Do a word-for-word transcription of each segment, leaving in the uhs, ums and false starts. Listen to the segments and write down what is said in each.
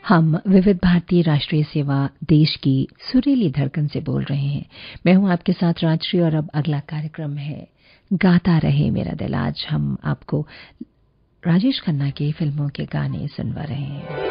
हम विविध भारतीय राष्ट्रीय सेवा देश की सुरीली धड़कन से बोल रहे हैं। मैं हूं आपके साथ राजश्री और अब अगला कार्यक्रम है गाता रहे मेरा दिल। आज हम आपको राजेश खन्ना की फिल्मों के गाने सुनवा रहे हैं।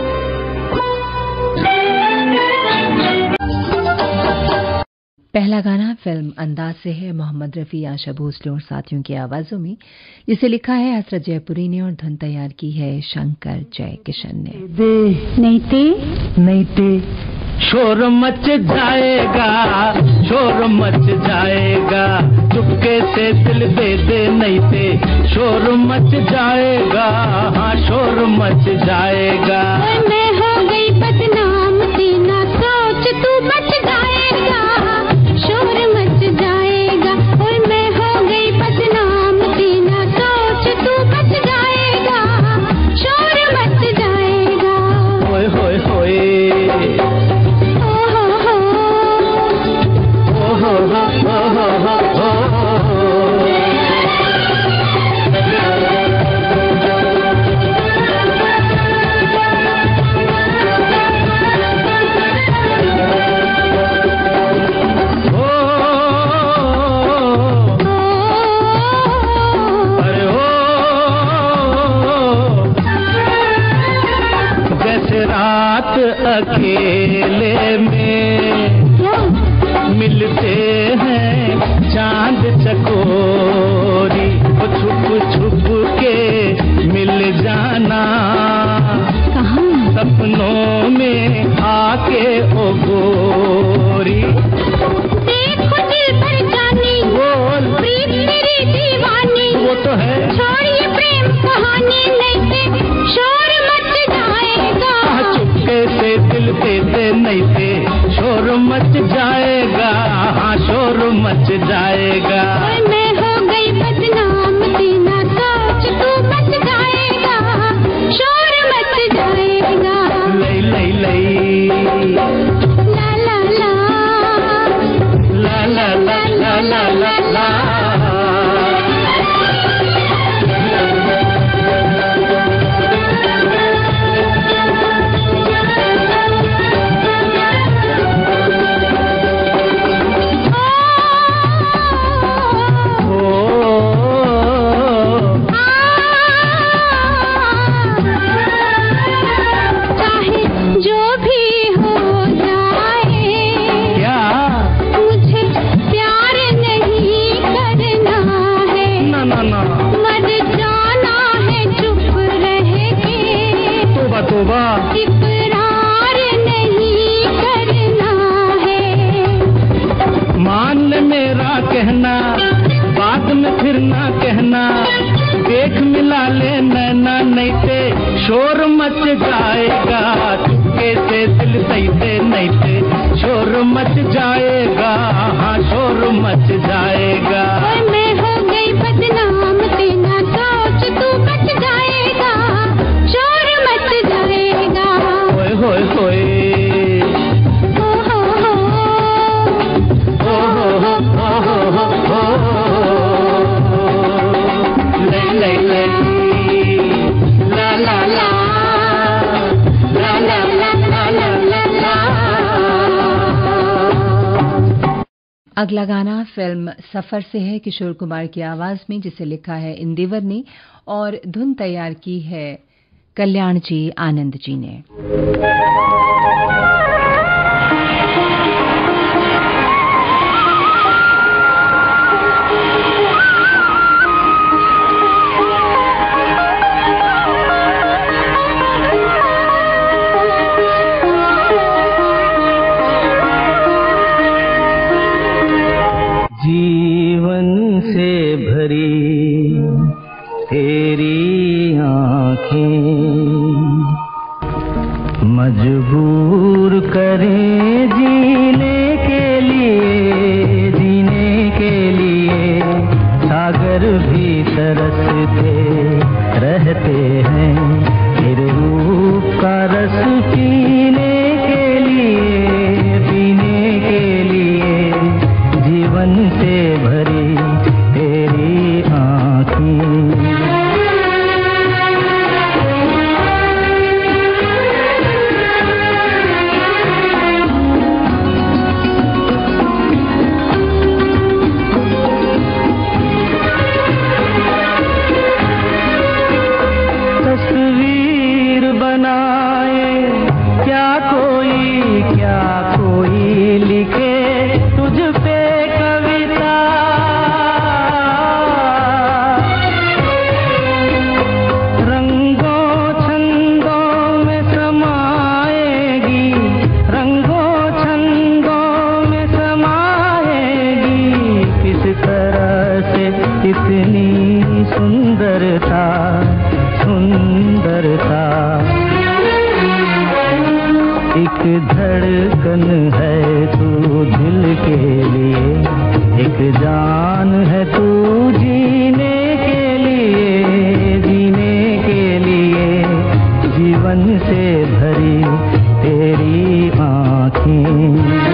पहला गाना फिल्म अंदाज से है, मोहम्मद रफ़ी, आशा भोसले और साथियों की आवाजों में, जिसे लिखा है हसरत जयपुरी ने और धुन तैयार की है शंकर जयकिशन ने। नहीं ते नहीं ते शोर मच जाएगा, शोर मच जाएगा, चुपके से दिल दे दे नहीं ते शोर मच जाएगा, हाँ शोर मच जाएगा। मैं हो गई बदनाम तेना सोच तू बच जाएगा, शोर मच जाएगा। और मैं हो गई बदनाम तेना सोच तू बच जाएगा, शोर मच जाएगा। होए होए होए ओ हो हो ओ हो हो हो हो हो। अकेले में मिलते हैं चांद चकोरी, वो छुप छुप के मिल जाना सपनों में आके ओ गोरी। देखो दिल पर जानी बोल प्रीत मेरी दीवानी, वो तो है छोड़िए प्रेम कहानी नहीं ते शोर मच जाएगा, चुपके से दिल दे दे नहीं ते शोर मच जाएगा, हाँ शोर मच जाएगा। मैं हो गई बदनाम तेना सोच तू बच जाएगा, शोर मच जाएगा। लई लई लई ला ला ला ला ला ला ला ला ला ला। इकरार नहीं करना है, मान ले मेरा कहना बाद में फिर ना कहना, देख मिला ले नैना नहीं ते शोर मच जाएगा, चुपके से दिल सही से नहीं ते शोर मच जाएगा, हाँ शोर मच जाएगा। और मैं हो गई बदनाम तेना सोच तू बच जाएगा, शोर मच जाएगा। होए होए होए ओ हो हो ओ हो हो हो हो हो। लई लई लई ला ला ला ला ला ला ला ला ला। अगला गाना फिल्म सफर से है, किशोर कुमार की आवाज में, जिसे लिखा है इंदिवर ने और धुन तैयार की है कल्याण जी आनंद जी ने। जीवन से भरी तेरी आँखें मजबूर करें जीने के लिए, जीने के लिए सागर भी तरसते रहते हैं, फिर रूप का रस पीने के लिए, पीने के लिए जीवन से भरी तेरी आँखें। करता। एक धड़कन है तू दिल के लिए, एक जान है तू जीने के लिए, जीने के लिए जीवन से भरी तेरी आँखें।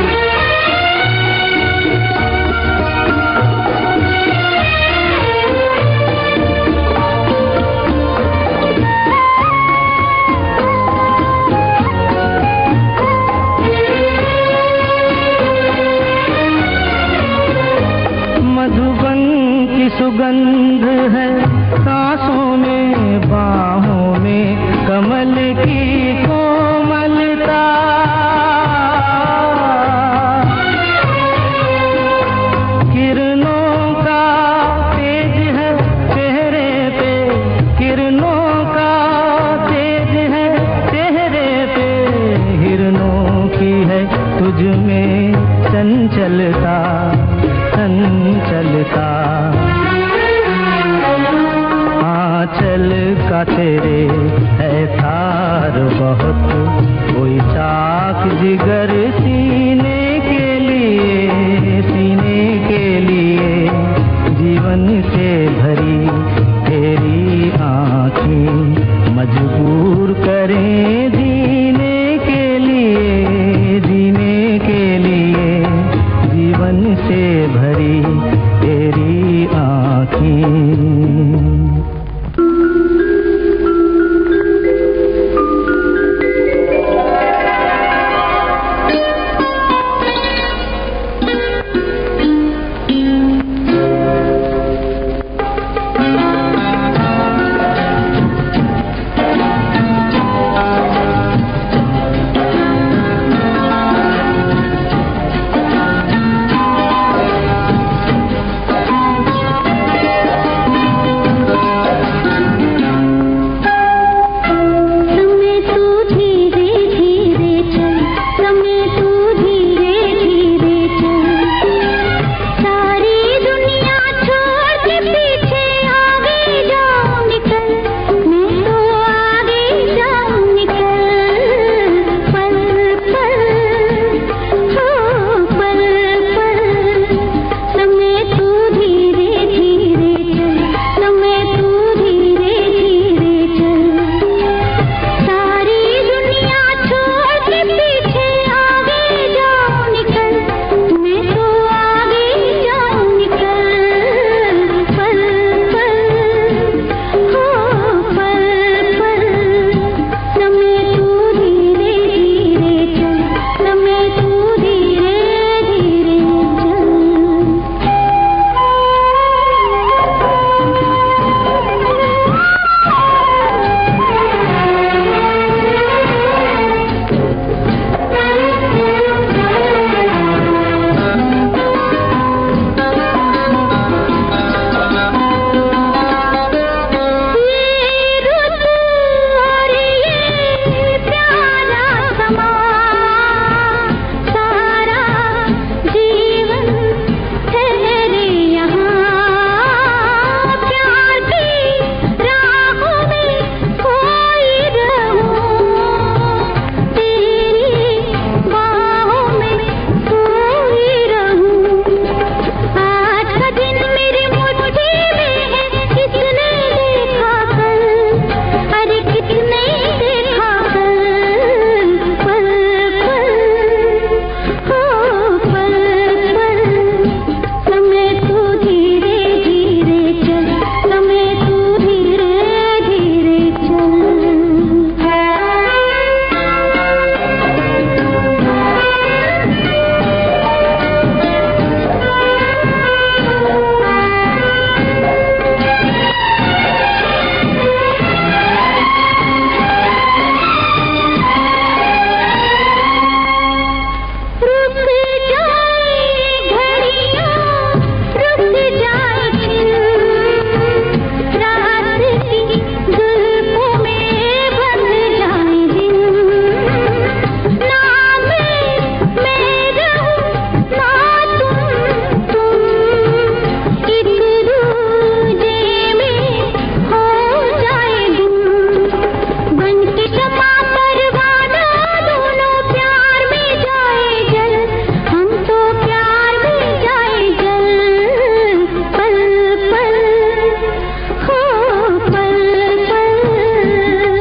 सुगंध है सांसों में, बाहों में कमल की कोमलता। किरणों का तेज है चेहरे पे, किरणों का तेज है चेहरे पे, हिरणों की है तुझ में चंचलता, चंचलता। आंचल का तेरे है तार बहुत, कोई चाक जिगर सीने के लिए, सीने के लिए जीवन से भरी तेरी आँखें मजबूर करें जीने के लिए, जीने के लिए जीवन से भरी तेरी आँखें।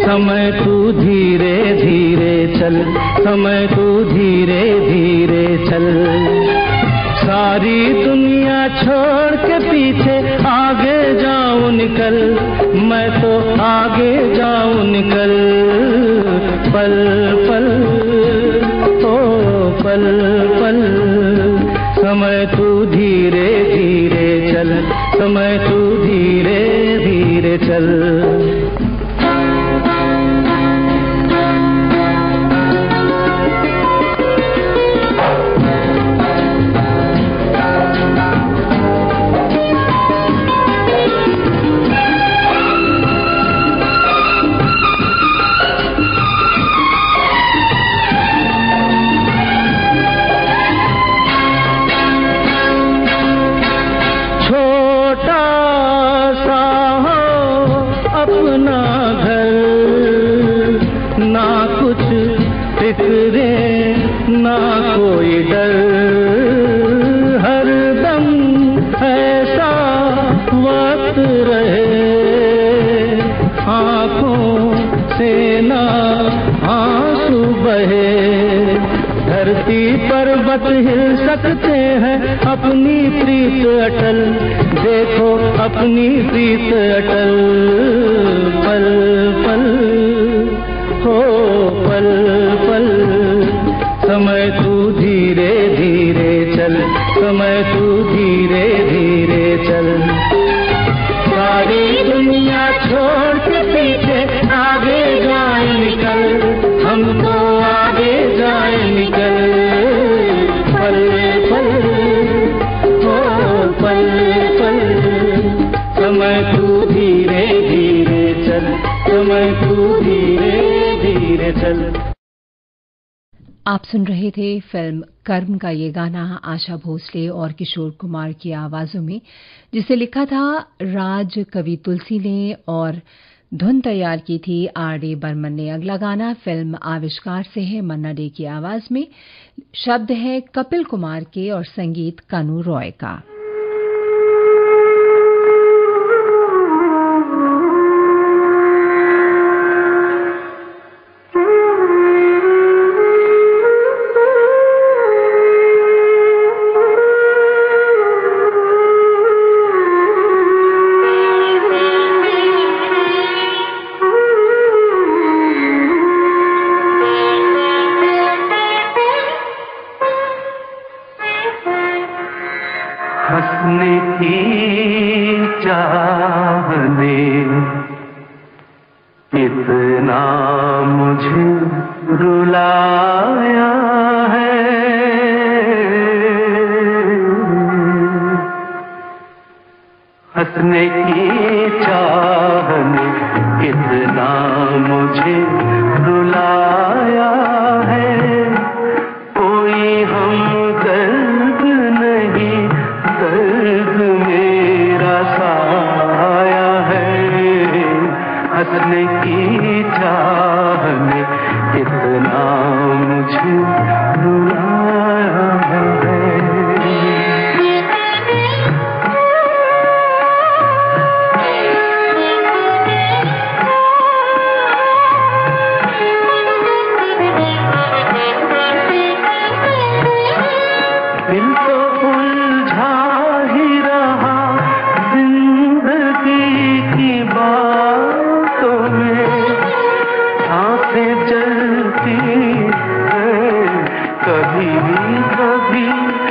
समय तू धीरे धीरे चल, समय तू धीरे धीरे चल। सारी दुनिया छोड़ के पीछे आगे जाऊं निकल, मैं तो आगे जाऊं निकल। पल पल ओ पल पल, समय तू धीरे धीरे चल, समय तू धीरे धीरे चल। ना कोई डर, हरदम ऐसा वक्त रहे, आँखों से ना आंसू बहे। धरती पर्वत हिल सकते हैं, अपनी प्रीत अटल, देखो अपनी प्रीत अटल। पल पल हो पल पल, समय तू धीरे धीरे चल, समय तू धीरे धीरे चल। सारी दुनिया छोड़ के पीछे आगे जाए निकल, हमको आगे जाए निकल। पल पल हो पल पल, समय तू धीरे धीरे चल, समय तू धीरे धीरे चल। आप सुन रहे थे फिल्म कर्म का ये गाना आशा भोसले और किशोर कुमार की आवाजों में, जिसे लिखा था राज कवि तुलसी ने और धुन तैयार की थी आर डी बर्मन ने। अगला गाना फिल्म आविष्कार से है, मन्ना डे की आवाज में। शब्द है कपिल कुमार के और संगीत कानू रॉय का। हंसने की चाहने इतना मुझे रुलाया है, हंसने की चाहने इतना मुझे रुलाया है। कोई हमदर्द नहीं, दर्द मेरा साया है। हंसने की चाहने इतना मुझे रुलाया है। दिल तो उलझा ही रहा जिंदगी की बातों में, सांसें चलती हैं कभी कभी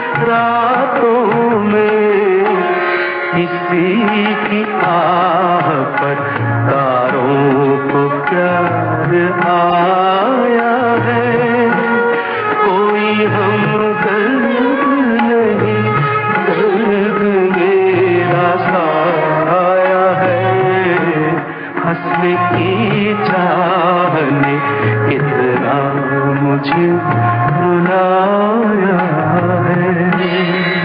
रातों में। किसी की आह पर तारों को प्यार आया है। कोई हमदर्द नहीं, दर्द मेरा साया है। हंसने की चाहने इतना मुझे रुलाया है।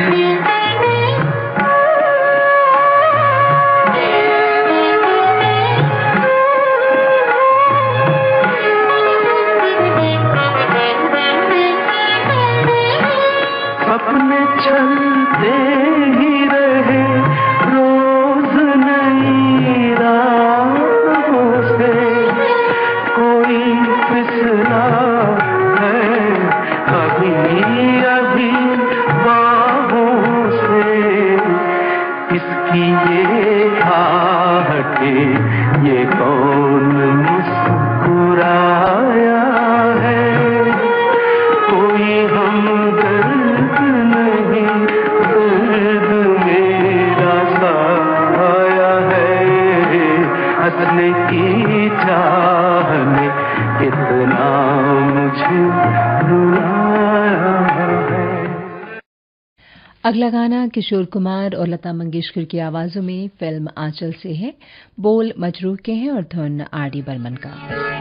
अपने चलते ही रहे रोज नई राहों से, अगला गाना किशोर कुमार और लता मंगेशकर की आवाजों में फिल्म आंचल से है। बोल मजरूह के हैं और धुन आर डी बर्मन का।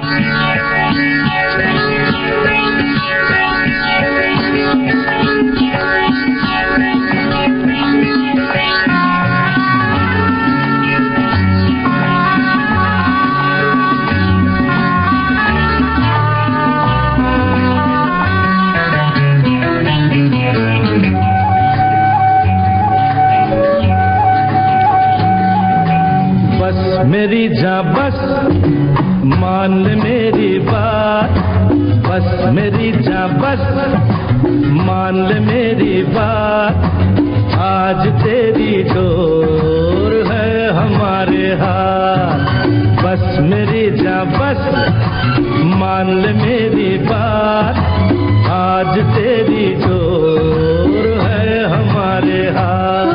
मेरी जान बस मान ले मेरी बात, बस मेरी जान बस मान ले मेरी बात, आज तेरी डोर है हमारे हाथ। बस मेरी जान बस मान ले मेरी बात, आज तेरी डोर है हमारे हाथ।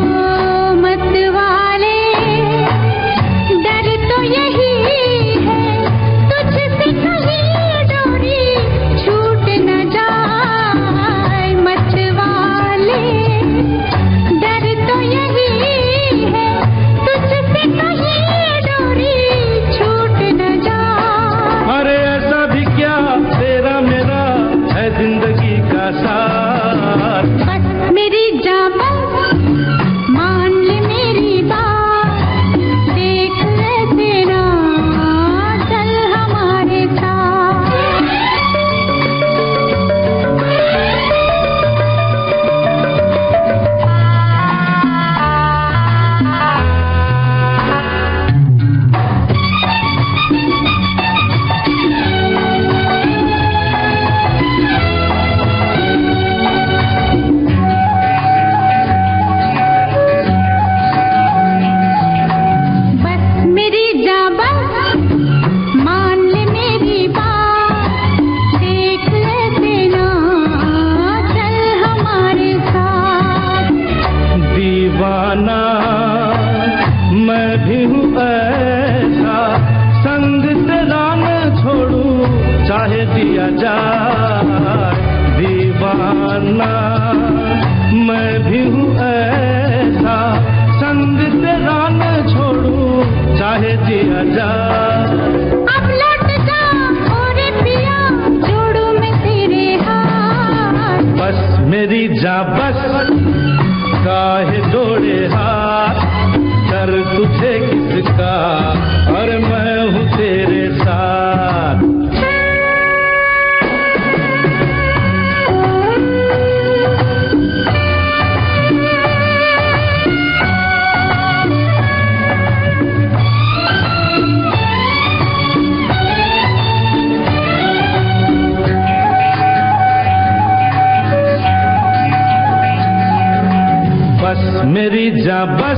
मेरी जान बस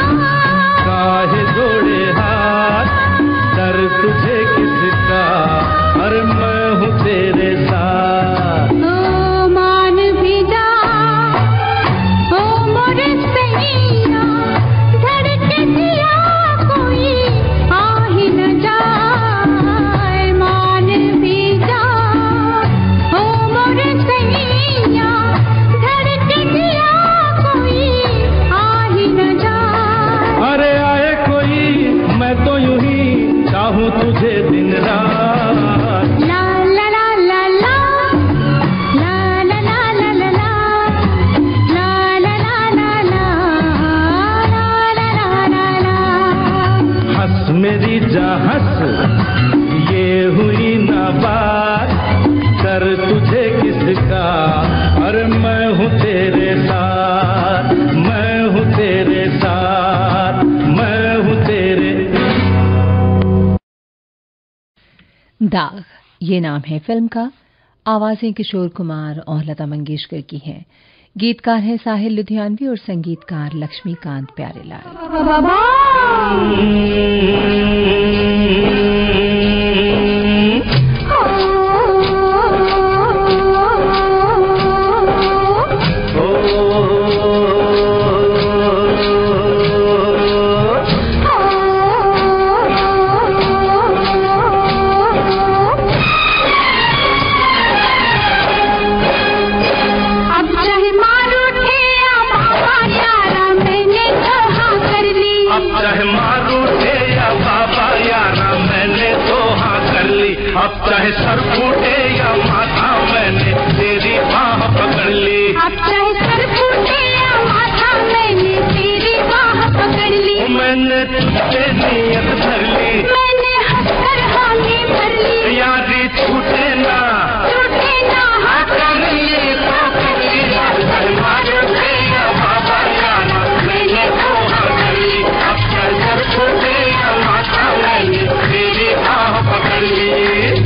काहे जोड़े हाथ, डर तुझे किसका और मैं हूँ तेरे साथ। ओ मान भी जा ओ मोरे सैया, धड़के दिया कोई आ ही न जाए। मान भी जा ओ मोरे सैया, धड़के दिया कोई अरे आए कोई मैं तो यूं ही चाहूं तुझे दिन रात। ला ला ला ला ला ला ला ला ला ला ला ला ला ला ला ला। हंस मेरी जा हंस, ये हुई ना बात, कर तुझे किसका और मैं हूँ तेरे साथ, मैं हूँ तेरे साथ, मैं हूँ तेरे। दाग ये नाम है फिल्म का। आवाजें किशोर कुमार और लता मंगेशकर की हैं। गीतकार हैं साहिल लुधियानवी और संगीतकार लक्ष्मीकांत प्यारेलाल। अब चाहे मारो ठे अब चाहे सर फूटे या माथा मैंने तेरी बाह पकड़ ली। अब चाहे सर फूटे या माथा मैंने तेरी बाह पकड़ ली। मैंने तुझसे नीयत धर ली, मैंने हंसकर हामी भर ली। यारी छूटे ना टूटे ना हाथ कर ली तो कर ली, चाहे मारो थे या बाबा जाना मैंने तो हाँ कर ली। अब चाहे सर फूटे या माथा मैंने तेरी बाह पकड़ ली।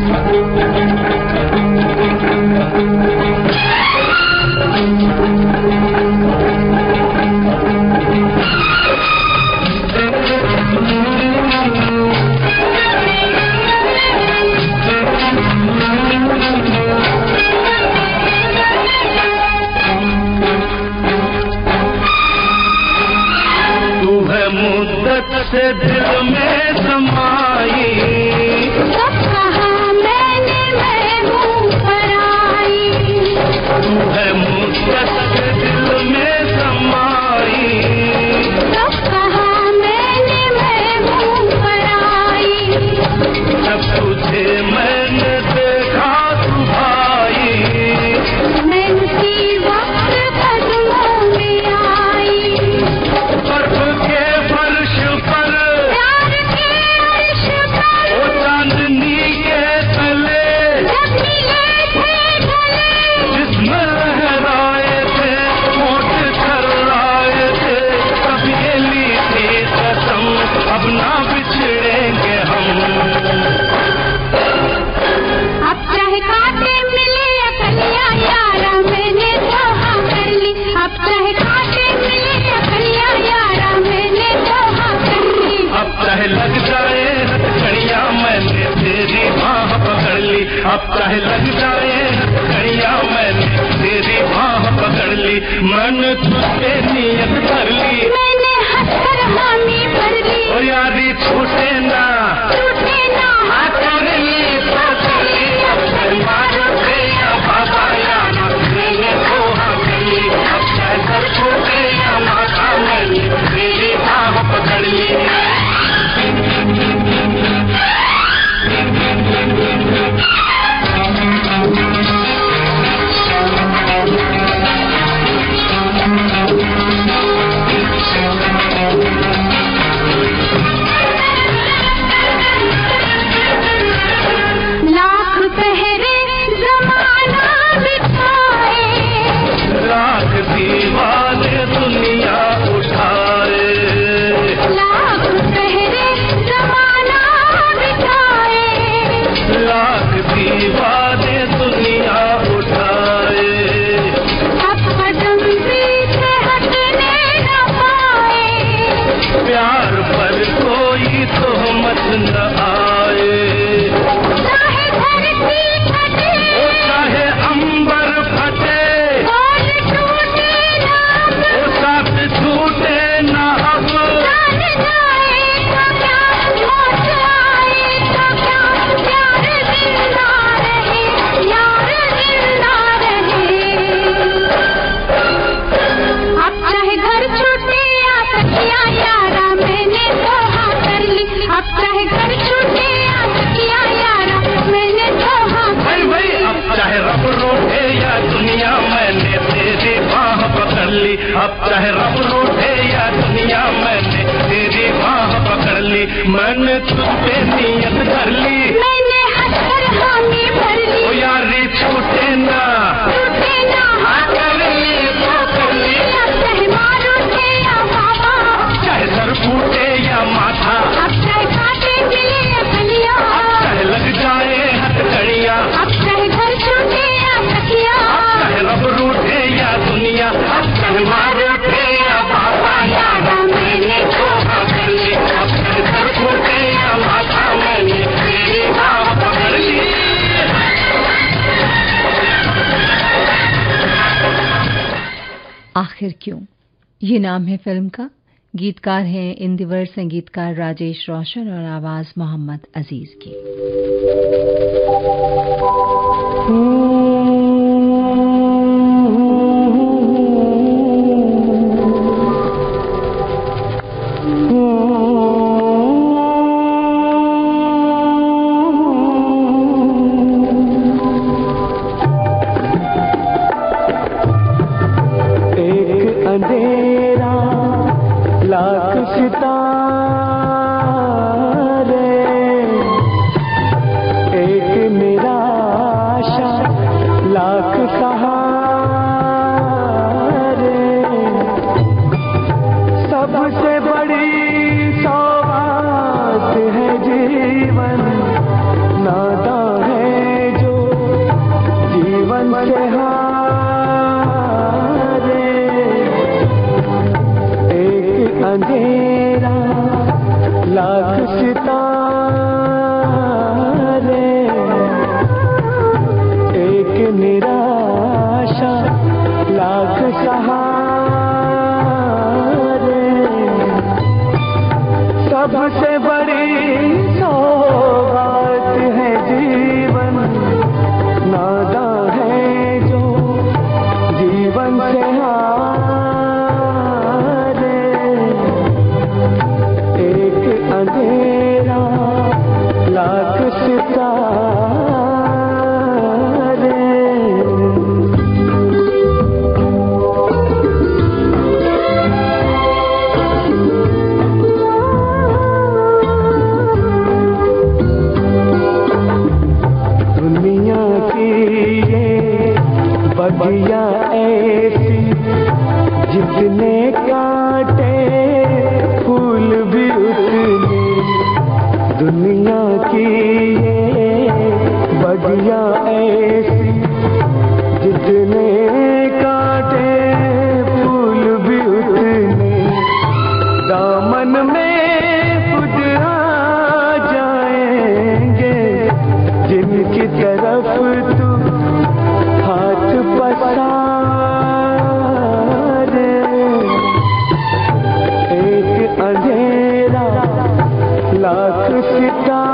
से दिल में समाई, सब कहा मैंने मैं हूँ पराई। तू है मुद्दत से दिल में समाई, सब कहा मैंने मैं हूँ पराई। जब तुझे मैंने देखा तू भाई, मैं उसी वक्त कदमों में आई। बर्फ के फर्श पर प्यार के अर्श पर ओ चांदनी के तले जब मिले थे गले, जिसमें लहराए थे होठ थर्राए थे, तब ये ली थी कसम अब ना बिछड़ेंगे हम। अब चाहे कांटे मिले या कलियां यारा मैंने तो हाँ कर ली। अब चाहे कांटे मिले या कलियां यारा मैंने तो हाँ कर ली। अब चाहे लग जाए हथकड़ियां मैंने तेरी बाह पकड़ ली। अब चाहे लग जाए हथकड़ियां मैंने तेरी बाह पकड़ ली। मन तुझसे नीयत कर ली, मैंने हंसकर हामी भर ली। और यारी छूटे ना टूटे ना हाथ कर ली तो कर ली, अब मारो थे या बाबा याना मैंने तो हाँ कर ली। अब चाहे सर छूटे या माथा मैंने तेरी बाह पकड़ ली। लाख पहरे जमाना बिठाए, लाख दीवाने दुनिया उठाए, लाख पहरे जमाना बिठाए। लाख दीवाने दुनिया उठाए, अब कदम पीछे हटने न पाए। प्यार पर कोई तोहमत न आए, चाहे धरती फटे ओ चाहे अंबर फटे, और टूटे ना ओ साथ छूटे ना अब। जान जाएगा क्या मौत आएगा क्या, प्यार जिंदा रहे यार जिंदा रहे। अब चाहे घर छूटे या तकिया यारा मैंने तो हाँ कर ली। अब चाहे घर छूटे या तकिया यारा मैंने तो हाँ कर भाई भाई ली। अब चाहे रब रूठे या दुनिया मैंने तेरी बाह पकड़ ली। अब चाहे रब रूठे या दुनिया मैंने तेरी बाह पकड़ ली। मैंने तुझसे नीयत कर ली, मैंने हंसकर हामी भर ली। ओ यारी छूटे ना टूटे ना हाथ कर ली तो कर ली, अब चाहे मारो थे या बाबा, चाहे सर फूटे या माथा, अब चाहे कांटे मिले या कलियां, चाहे लग जाए हथकड़ियां, अब चाहे घर छूटे या तकिया, चाहे रब रूठे या दुनिया, अब चाहे मारो थे या बाबा यारा मैंने तो हाँ कर ली। अब चाहे सर फूटे या माथा मैंने तेरी बाह पकड़ ली। आखिर क्यों, ये नाम है फिल्म का। गीतकार हैं इंदिवर, संगीतकार राजेश रोशन और आवाज मोहम्मद अजीज की। बगिया ऐसी जितने काटे फूल भी उतने, दुनिया की ये बगिया ऐसी जितने काटे फूल भी उतने, दामन में खुद आ जाएंगे जिनकी तरफ तू हाथ पसारे, एक अंधेरा लाख सितारे।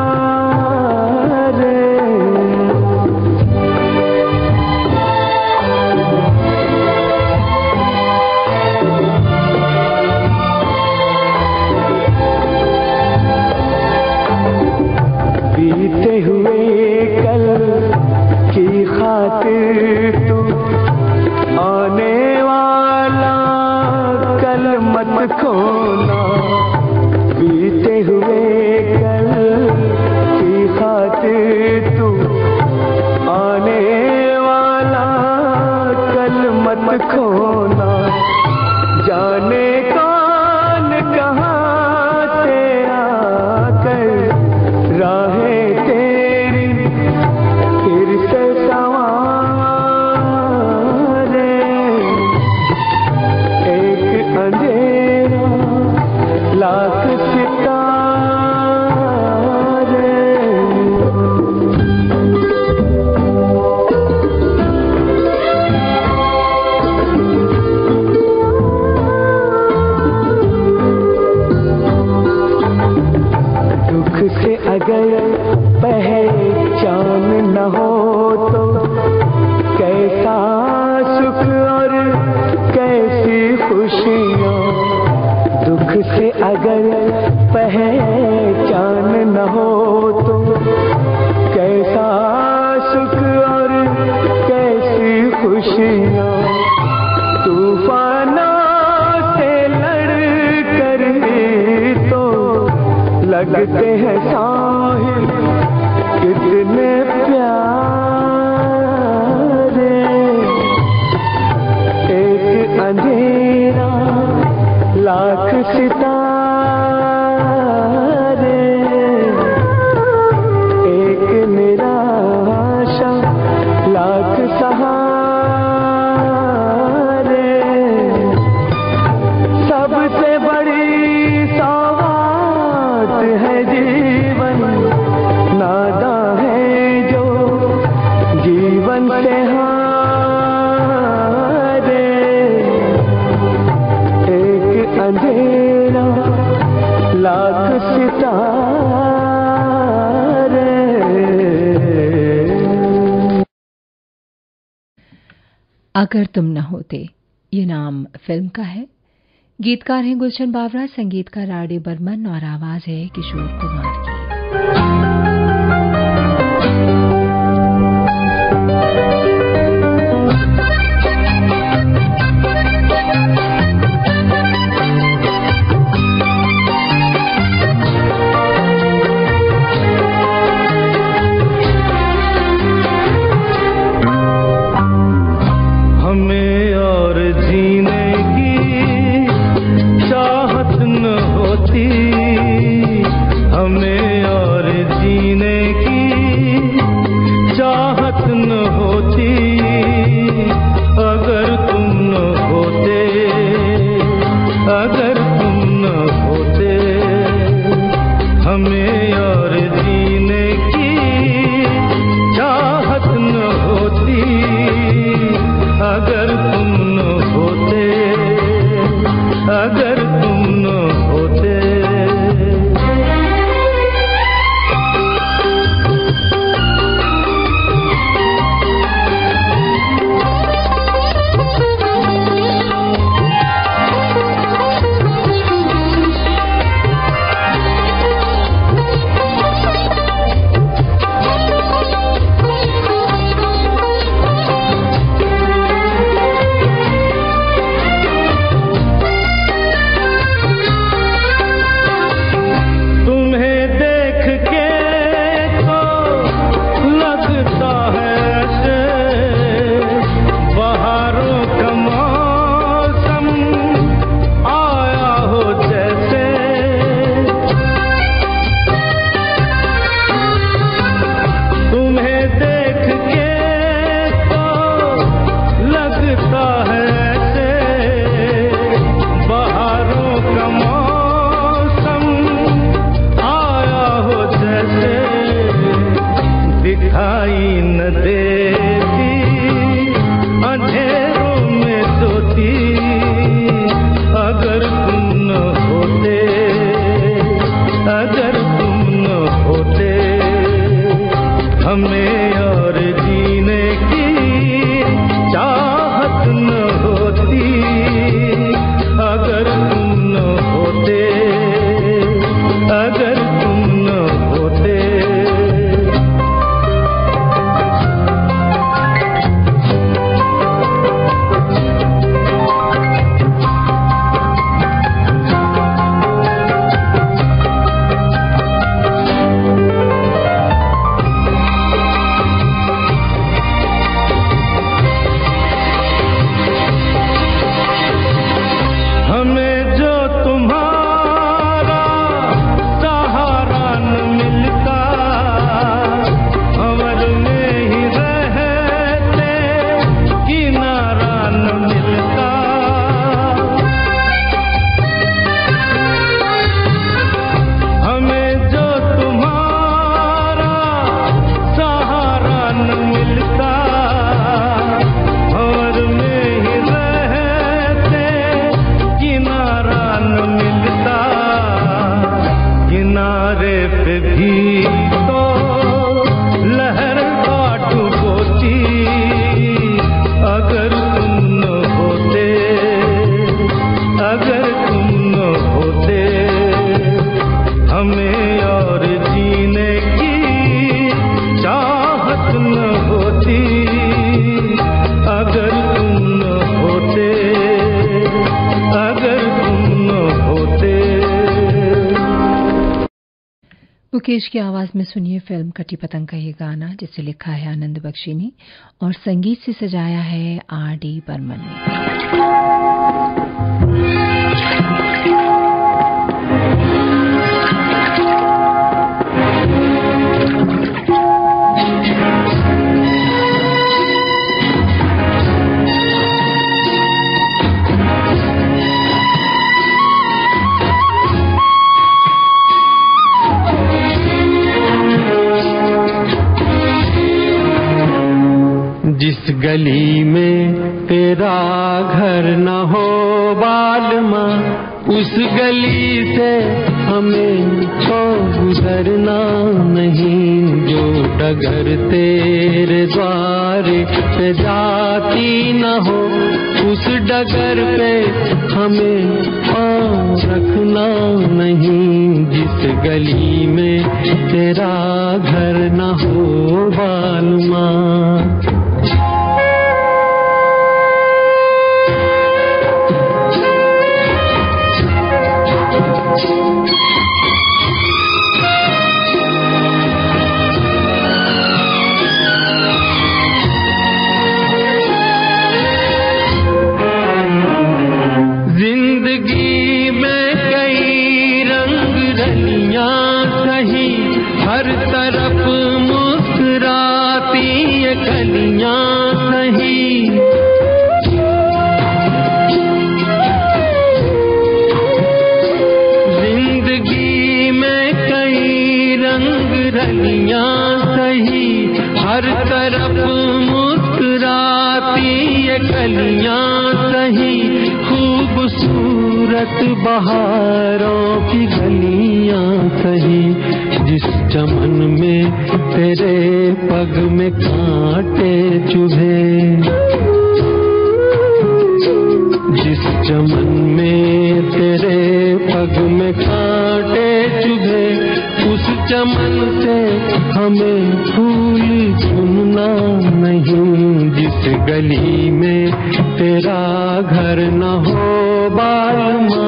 बीते हुए कल की खातिर तू आने वाला कल मत खोना, बीते हुए कल की खातिर तू आने वाला कल मत खोना, जाने कौन कहाँ से आकर राहें तेरी फिर से संवारे, एक अंधेरा लाख सितारे। दुख से अगर पहचान न हो तो कैसा सुख और कैसी खुशियाँ, दुख से अगर पहचान न हो तो कैसा सुख और कैसी खुशियाँ, तूफानों से लड़ कर ही तो लगते हैं साहिल कितने प्यारे, एक अंधेरा लाख सितारे, एक निराशा लाख सहारे, सबसे बड़ी सौगात है जीवन, नादा है जो जीवन से हारे, एक अंधेरा लाख सितारे। अगर तुम न होते, ये नाम फिल्म का है। गीतकार हैं गुलशन बावरा, संगीतकार आर डी बर्मन और आवाज है किशोर कुमार की। हमें और जीने की चाहत न होती, हमें और हमें और जीने की चाहत न होती अगर तुम न होते, अगर तुम न होते। मुकेश की आवाज में सुनिए फिल्म कटी पतंग का ये गाना, जिसे लिखा है आनंद बख्शी ने और संगीत से सजाया है आर डी बर्मन ने। जिस गली में तेरा घर न हो बालमा, उस गली से हमें तो गुजरना नहीं। जो डगर तेरे द्वारे पे जाती न हो, उस डगर पे हमें पाँव रखना नहीं। जिस गली में तेरा घर न हो बालमा। जिंदगी में कई रंग रलियां सही, हर तरफ मुस्कुराती ये कलियां सही। जिंदगी में कई रंग रलियां सही, हर तरफ मुस्कुराती ये कलियां सही। खूबसूरत बहारों की गलियां सही, जिस चमन में तेरे पग में कांटे चुभे। जिस चमन में तेरे पग में कांटे चुभे, उस चमन से हमें फूल चुनना नहीं। जिस गली में तेरा घर न हो बालमा।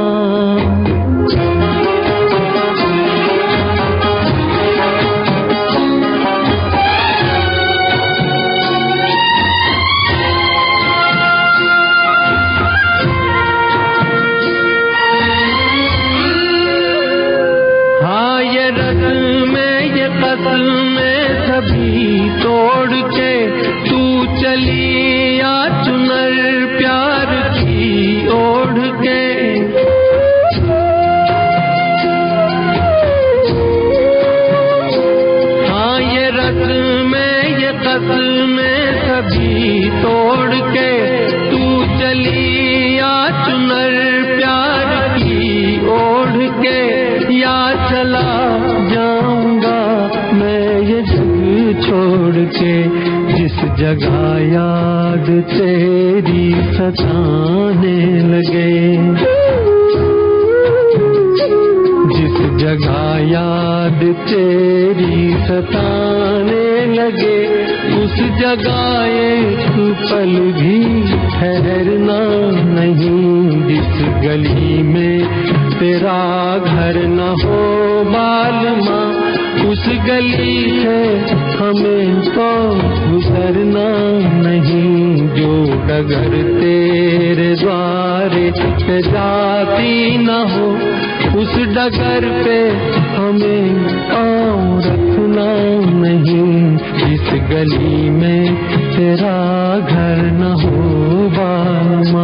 हाँ ये रस्म में ये कसम में सभी तोड़ के तू चली आ चुनर प्यार की ओढ़ के। हाँ ये रस्म में ये कसम में सभी तोड़ के तू चली आ चुनर प्यार की ओढ़ के। या चला जाऊंगा मैं ये जग छोड़ के, जिस जगह याद तेरी सताने लगे, जिस जगह याद तेरी सताने लगे, उस जगह एक पल भी ठहरना नहीं। जिस गली में तेरा घर न हो मालूमा, उस गली से हमें तो गुजरना नहीं। जो डगर तेरे द्वारे पे जाती न हो, उस डगर पे हमें पाँव रखना नहीं। जिस गली में तेरा घर न हो बालमा।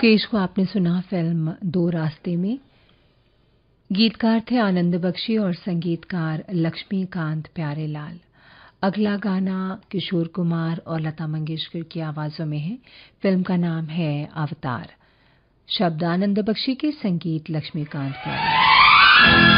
मुकेश को आपने सुना फिल्म दो रास्ते में। गीतकार थे आनंद बख्शी और संगीतकार लक्ष्मीकांत प्यारेलाल। अगला गाना किशोर कुमार और लता मंगेशकर की आवाजों में है। फिल्म का नाम है अवतार। शब्द आनंद बख्शी के, संगीत लक्ष्मीकांत प्यारेलाल।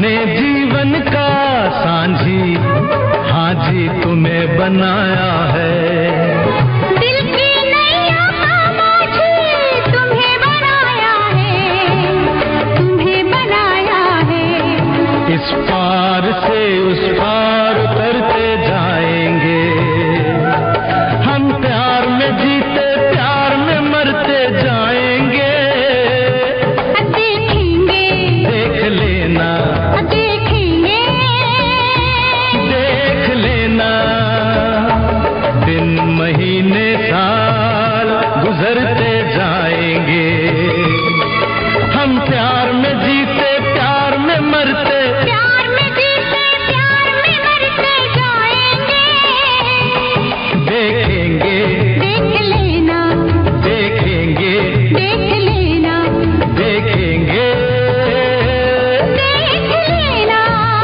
अपने जीवन का सांझी हाजी तुम्हें बनाया है। दिल की नैया का माझी तुम्हें बनाया है, तुम्हें बनाया है। इस पार से उस पार उतरते जाएंगे, हम प्यार में जीते प्यार में मरते जाएंगे। देखेंगे, देख लेना, देखेंगे, देख लेना, दिन महीने साल गुजरते जाएंगे, हम प्यार में जीते प्यार में मरते, प्यार में जीते प्यार में मरते जाएंगे। देखेंगे, देख लेना, देखेंगे, देख लेना, देखेंगे। देख लेना।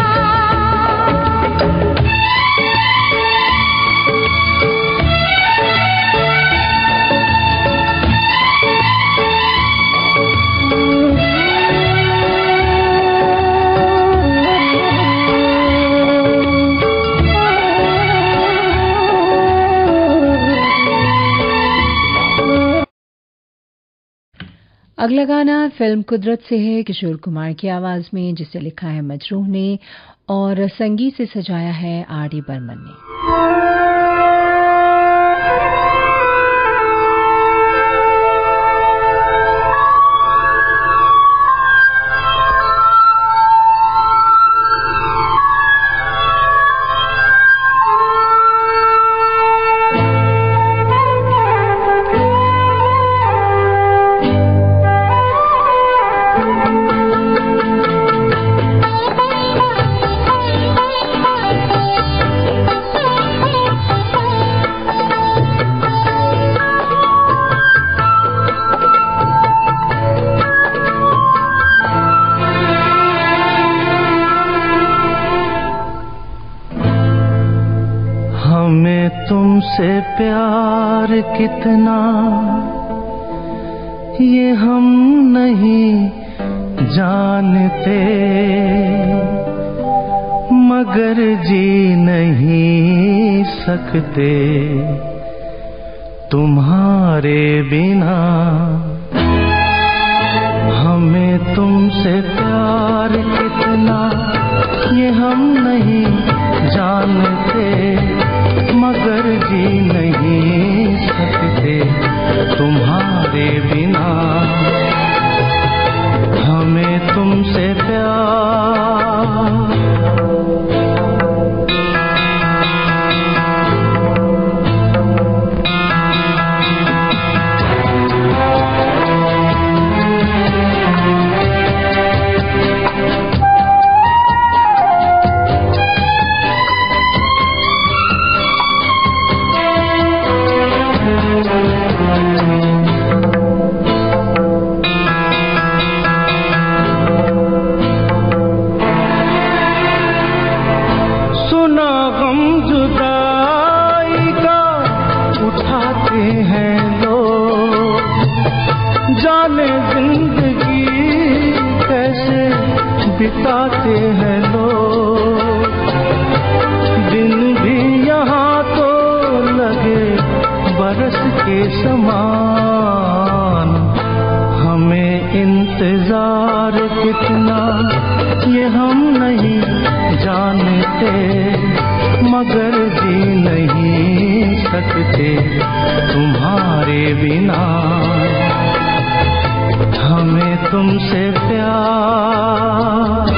अगला गाना फिल्म कुदरत से है, किशोर कुमार की आवाज में, जिसे लिखा है मजरूह ने और संगीत से सजाया है आर डी बर्मन ने। तुमसे प्यार कितना ये हम नहीं जानते, मगर जी नहीं सकते तुम्हारे बिना। हमें तुमसे प्यार कितना ये हम नहीं जानते, मगर जी नहीं सकते तुम्हारे बिना। हमें तुमसे प्यार बिताते हैं लोग, दिन भी यहाँ तो लगे बरस के समान। हमें इंतजार कितना ये हम नहीं जानते, मगर जी नहीं सकते तुम्हारे बिना। हमें तुमसे प्यार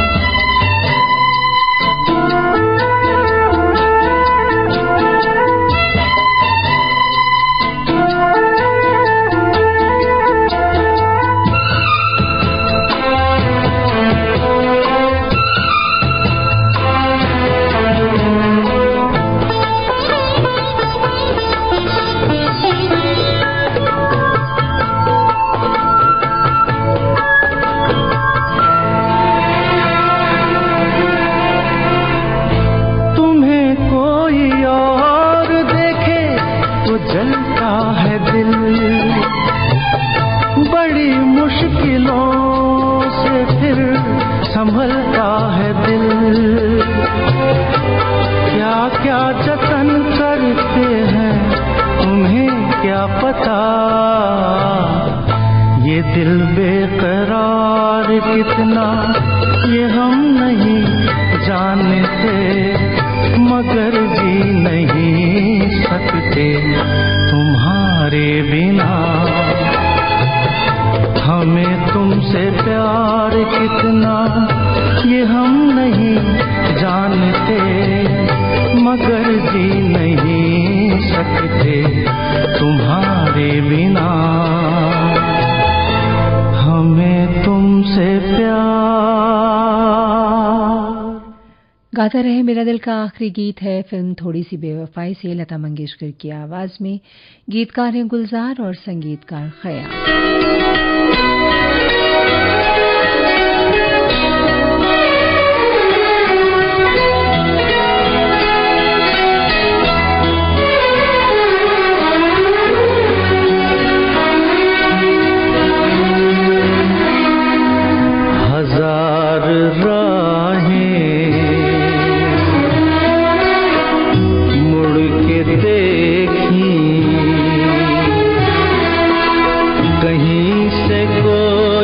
है दिल, क्या क्या जतन करते हैं उन्हें क्या पता। ये दिल बेकरार कितना ये हम नहीं जानते, मगर जी नहीं सकते तुम्हारे बिना। हमें तुमसे प्यार कितना ये हम नहीं जानते, मगर जी नहीं सकते तुम्हारे बिना। हमें तुमसे प्यार। गाता रहे मेरा दिल का आखिरी गीत है फिल्म थोड़ी सी बेवफाई से, लता मंगेशकर की आवाज में। गीतकार हैं गुलजार और संगीतकार खयाम। हजार राहें मुड़ के देखी, कहीं से कोई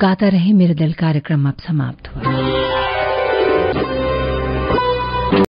गाता रहे मेरा दिल कार्यक्रम अब समाप्त हुआ।